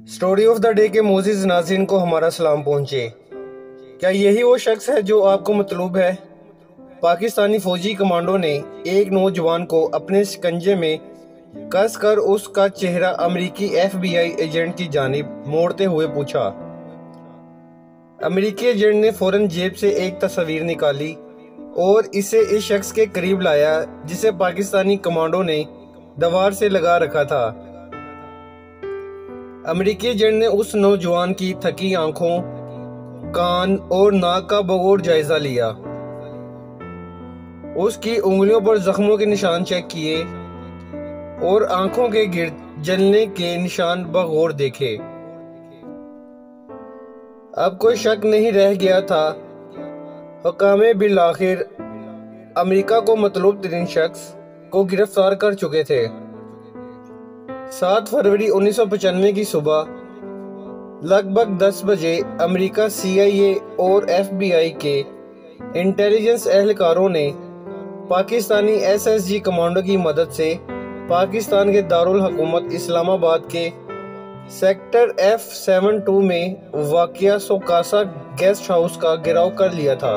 Story of the day के मोजिज़ नाज़रीन को हमारा सलाम पहुँचे। क्या यही वो शख्स है जो आपको मतलूब है? पाकिस्तानी फौजी कमांडो ने एक नौजवान को अपने शिकंजे में कस कर उसका चेहरा अमेरिकी FBI एजेंट की जानिब मोड़ते हुए पूछा। अमेरिकी एजेंट ने फौरन जेब से एक तस्वीर निकाली और इसे इस शख्स के करीब लाया जिसे पाकिस्तानी कमांडो ने दीवार से लगा रखा था। अमेरिकी एजेंट ने उस नौजवान की थकी आंखों, कान और नाक का बगौर जायजा लिया। उसकी उंगलियों पर जख्मों के निशान चेक किए और आंखों के गिर्द जलने के निशान बगौर देखे। अब कोई शक नहीं रह गया था। हुकामे बिल आखिर अमेरिका को मतलूब तरीन शख्स को गिरफ्तार कर चुके थे। 7 फरवरी 1995 की सुबह लगभग 10 बजे अमेरिका CIA और FBI के इंटेलिजेंस एहलकारों ने पाकिस्तानी SSG कमांडो की मदद से पाकिस्तान के दारुल हुकूमत इस्लामाबाद के सेक्टर F72 में वाक़िया सोकासा गेस्ट हाउस का घेराव कर लिया था।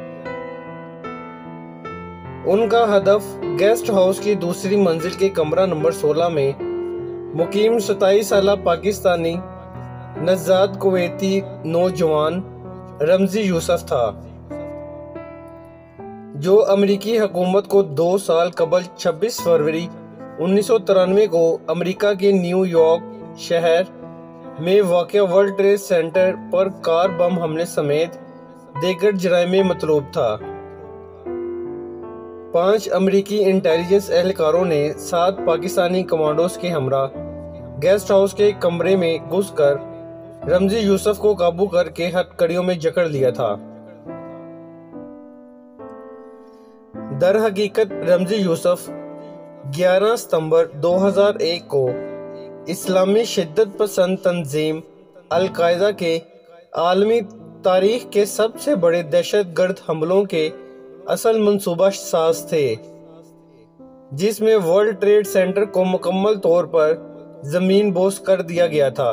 उनका हदफ गेस्ट हाउस की दूसरी मंजिल के कमरा नंबर 16 में मुकीम 27 साला पाकिस्तानी नज़ाद कुवैती नौजवान रमज़ी यूसुफ था, जो अमेरिकी हुकूमत को 2 साल कबल 26 फरवरी 1993 को अमेरिका के न्यूयॉर्क शहर में वाक़िया वर्ल्ड ट्रेड सेंटर पर कार बम हमले समेत दीगर जराइम में मतलूब था। 5 अमेरिकी इंटेलिजेंस एहलकारों ने 7 पाकिस्तानी कमांडोज के हमरा गेस्ट हाउस के कमरे में घुसकर रमज़ी यूसुफ को काबू करके हथकड़ियों में जकड़ लिया था। दर हकीकत रमज़ी यूसुफ 11 सितंबर 2001 को इस्लामी शिद्दत पसंद तंजीम अल-कायदा के आलमी तारीख के सबसे बड़े दहशतगर्द हमलों के असल मंसूबा साज थे, जिसमें वर्ल्ड ट्रेड सेंटर को मुकम्मल तौर पर जमीन बोस कर दिया गया था।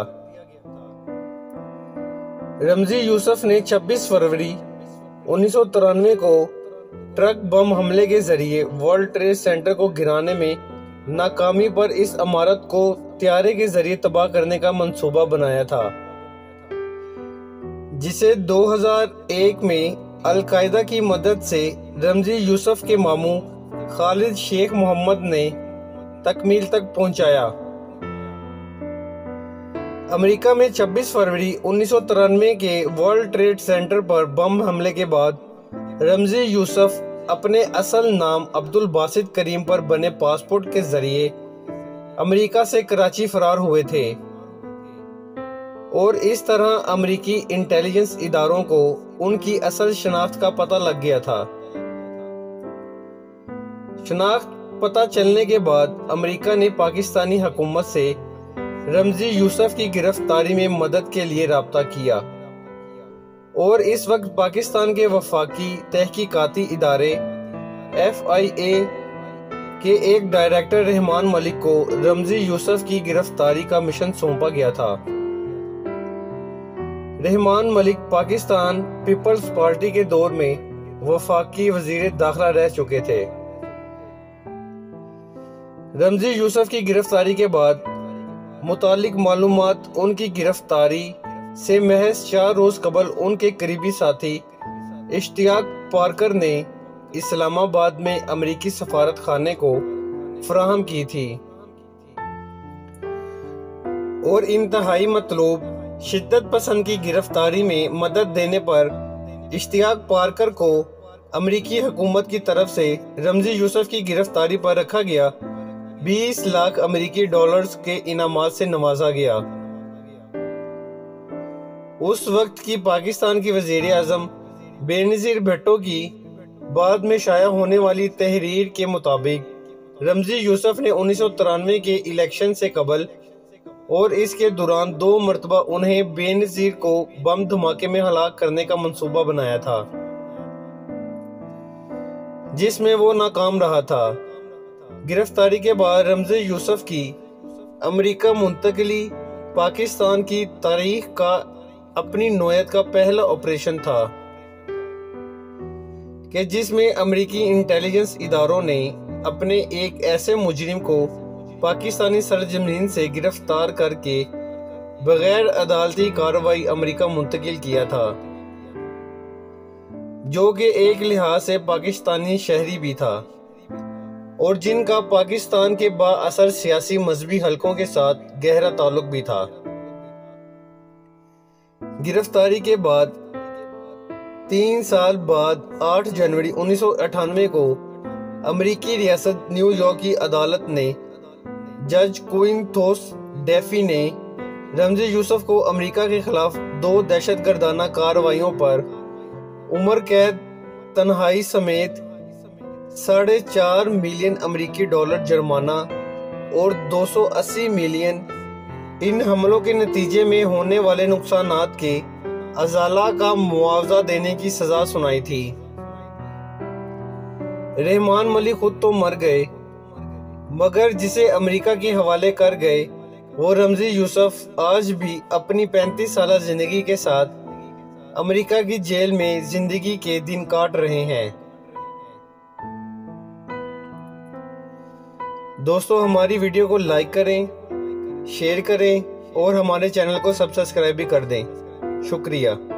रमज़ी यूसुफ ने 26 फरवरी 1993 को ट्रक बम हमले के जरिए वर्ल्ड ट्रेड सेंटर को गिराने में नाकामी पर इस इमारत को त्यारे के जरिए तबाह करने का मंसूबा बनाया था, जिसे 2001 में अल-कायदा की मदद से रमज़ी यूसुफ के मामू खालिद शेख मोहम्मद ने तकमील तक पहुंचाया। अमेरिका में 26 फरवरी 1993 के वर्ल्ड ट्रेड सेंटर पर बम हमले के बाद रमज़ी यूसुफ अपने असल नाम अब्दुल बासित करीम पर बने पासपोर्ट के जरिए अमेरिका से कराची फरार हुए थे और इस तरह अमेरिकी इंटेलिजेंस इदारों को उनकी असल शनाख्त का पता लग गया था। शनाख्त पता चलने के बाद अमेरिका ने पाकिस्तानी हुकूमत से रमज़ी यूसुफ की गिरफ्तारी में मदद के लिए राब्ता किया और इस वक्त पाकिस्तान के वफाकी तहकीकाती इदारे FIA के एक डायरेक्टर रहमान मलिक को रमज़ी यूसुफ की गिरफ्तारी का मिशन सौंपा गया था। रहमान मलिक पाकिस्तान पीपल्स पार्टी के दौर में वफाकी वजीर दाखिला रह चुके थे। रमज़ी यूसुफ की गिरफ्तारी के बाद मुतालिक मालूमात उनकी गिरफ्तारी से महज 4 रोज कबल उनके करीबी साथी इश्तियाक पार्कर ने इस्लामाबाद में अमेरिकी सफारत खाने को फराहम की थी और इंतहाई मतलूब शिद्दत पसंद की गिरफ्तारी में मदद देने पर इश्तियाक पार्कर को अमेरिकी हुकूमत की तरफ से रमज़ी यूसुफ की गिरफ्तारी पर रखा गया 20 लाख अमेरिकी डॉलर्स के इनामात से नवाजा गया। उस वक्त की पाकिस्तान की वजीर आज़म बेनज़ीर भुट्टो की बाद में शाया होने वाली तहरीर के मुताबिक रमज़ी यूसुफ ने 1993 के इलेक्शन से कबल और इसके दौरान 2 मरतबा उन्हें बेनज़ीर को बम धमाके में हलाक करने का मंसूबा बनाया था, जिसमें वो नाकाम रहा था। गिरफ्तारी के बाद रमज़ी यूसुफ की अमेरिका मुंतकली पाकिस्तान की तारीख का अपनी नौयत का पहला ऑपरेशन था कि जिसमें अमेरिकी इंटेलिजेंस इदारों ने अपने एक ऐसे मुजरिम को पाकिस्तानी सरजमीन से गिरफ्तार करके बगैर अदालती कार्रवाई अमेरिका मुंतकिल किया था, जो कि एक लिहाज से पाकिस्तानी शहरी भी था और जिनका पाकिस्तान के बाअसर सियासी मजहबी हलकों के साथ गहरा ताल्लुक भी था। गिरफ्तारी के बाद 3 साल बाद 8 जनवरी 1998 को अमेरिकी रियासत न्यूयॉर्क की अदालत ने जज क्विन थॉमस डेफी ने रमजी यूसुफ को अमेरिका के खिलाफ 2 दहशतगर्दाना कार्रवाइयों पर उम्र कैद, तन्हाई समेत $4.5 मिलियन अमेरिकी डॉलर जुर्माना और 280 मिलियन इन हमलों के नतीजे में होने वाले नुकसानात के अजाला का मुआवजा देने की सजा सुनाई थी। रहमान मलिक खुद तो मर गए, मगर जिसे अमेरिका के हवाले कर गए वो रमजी यूसुफ आज भी अपनी 35 साल जिंदगी के साथ अमेरिका की जेल में जिंदगी के दिन काट रहे हैं। दोस्तों, हमारी वीडियो को लाइक करें, शेयर करें और हमारे चैनल को सब्सक्राइब भी कर दें। शुक्रिया।